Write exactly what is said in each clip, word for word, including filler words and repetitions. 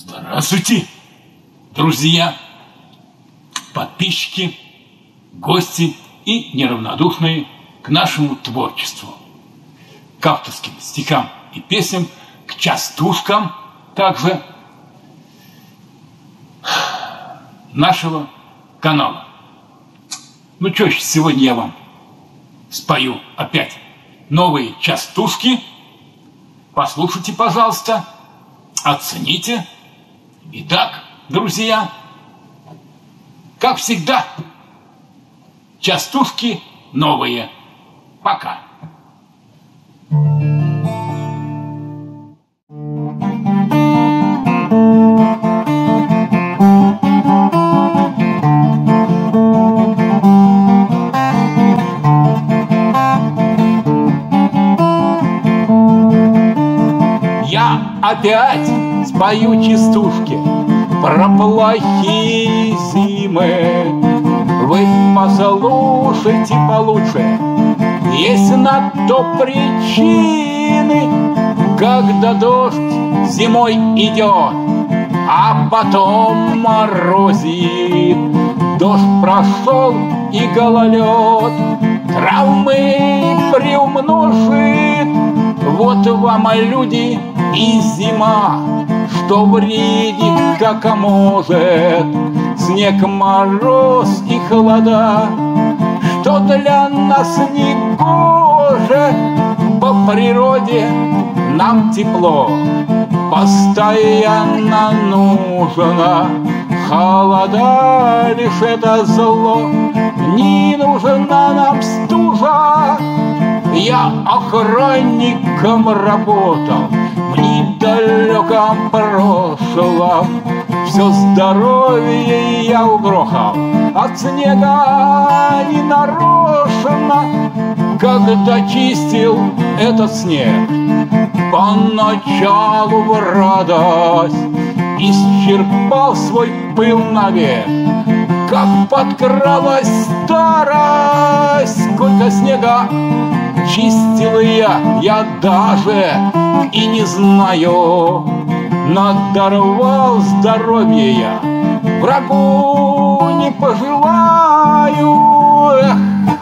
Здравствуйте, друзья, подписчики, гости и неравнодушные к нашему творчеству, к авторским стихам и песням, к частушкам также нашего канала. Ну что ж, сегодня я вам спою опять новые частушки. Послушайте, пожалуйста, оцените. Итак, друзья, как всегда, частушки новые. Пока. Я опять спою частушки про плохие зимы. Вы послушайте получше, есть на то причины. Когда дождь зимой идет, а потом морозит, дождь прошел и гололед травмы приумножит. Вот вам, люди, и зима, что вредит, как может, снег, мороз и холода, что для нас не гоже. По природе нам тепло постоянно нужно, холода лишь это зло, не нужна нам стужа. Я охранником работал в недалеком прошлом, все здоровье я угрохал от снега ненарочно. Когда чистил этот снег, поначалу в радость исчерпал свой пыл навек. Как подкралась старость, сколько снега чистил я, я даже и не знаю. Надорвал здоровье я, врагу не пожелаю. Эх,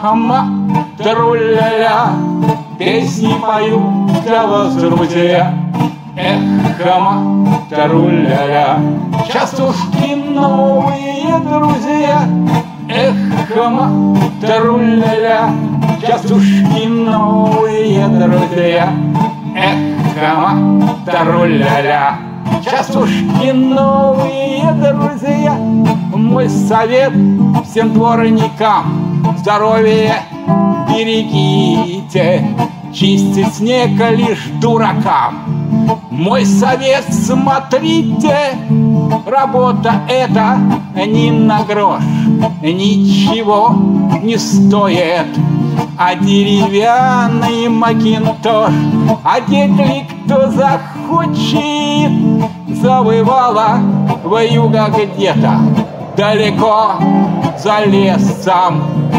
ма-тру-ля-ля, песни пою для вас, друзья. Эх, ма-тру-ля-ля, частушки новые, друзья. Эх, ма-тру-ля-ля, частушки новые, друзья. Эх, ма-тру-ля-ля, частушки новые, друзья. Мой совет всем дворникам: здоровье берегите, чистить снег лишь дуракам. Мой совет: смотрите, работа эта ни на грош ничего не стоит. А деревянный макинтош одеть ли кто захочет? Завывала вьюга где-то далеко за лесом.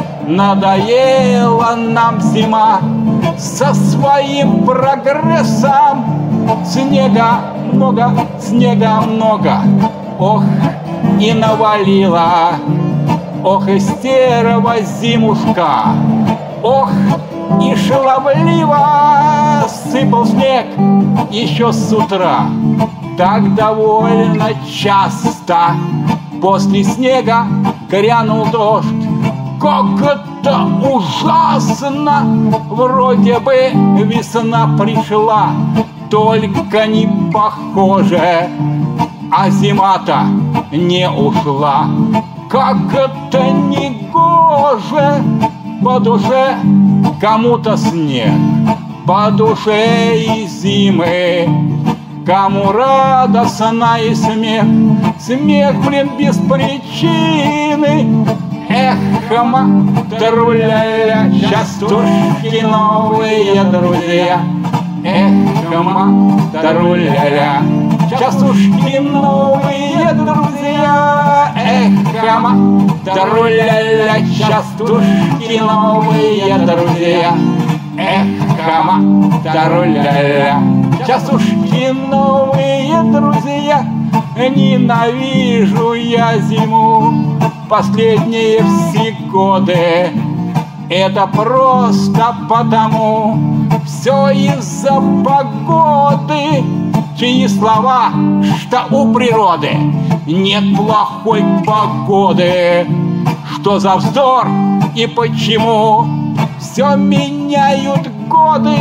Надоела нам зима со своим прогрессом. Снега много, снега много, ох, и навалила. Ох, и стерва зимушка, ох, и шаловливо сыпал снег еще с утра. Так довольно часто после снега грянул дождь. Как это ужасно! Вроде бы весна пришла, только не похоже, а зима-то не ушла. Как это негоже! По душе кому-то снег, по душе и зимы, кому радостно и смех, смех, блин, без причины. Эх, ма-тру-ля-ля, частушки новые, друзья. Эх, ма-тру-ля-ля, частушки новые, друзья. Эх, ма-тру-ля-ля, частушки новые, друзья. Эх, ма-тру-ля-ля, частушки новые, друзья. ненавижу я зиму последние все годы. Это просто потому, все из-за погоды, чьи слова, что у природы нет плохой погоды. Что за вздор и почему все меняют годы?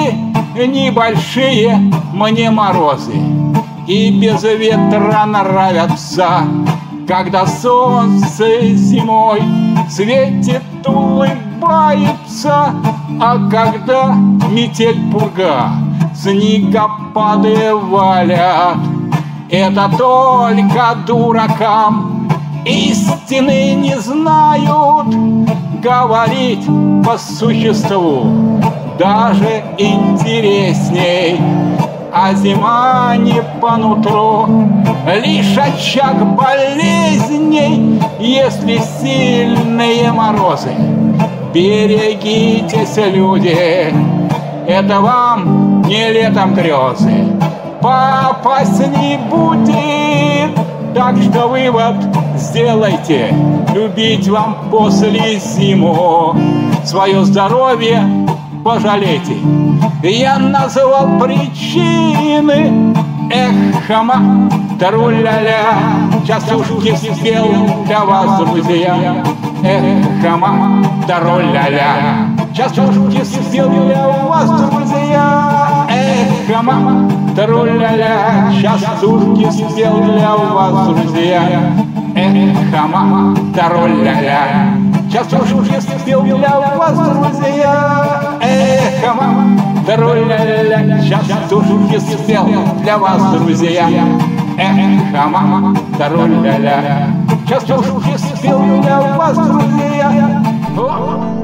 Небольшие мне морозы и без ветра нравятся, когда солнце зимой светит, улыбается, а когда метель, пурга, снегопады валят, это только дуракам истины не знают. Говорить по существу даже интересней, а зима не по нутру, лишь очаг болезней. Если сильные морозы, берегитесь, люди, это вам не летом грезы попасть не будет. Так что вывод сделайте: любить вам после зиму, свое здоровье пожалейте. Я назвал причины. Эх, хама, тару-ля-ля, частушки спел для вас, друзья. Эх, хама, тару-ля-ля, частушки спел для вас, друзья. Эх, хама, тару-ля-ля, частушки спел для вас, друзья. Эх, хама, тару-ля-ля, частушки спел для вас, друзья. Эх, хама, тару-ля-ля, частушки спел для вас, друзья. Эх, хама, тару-ля-ля, частушки спел для вас, друзья.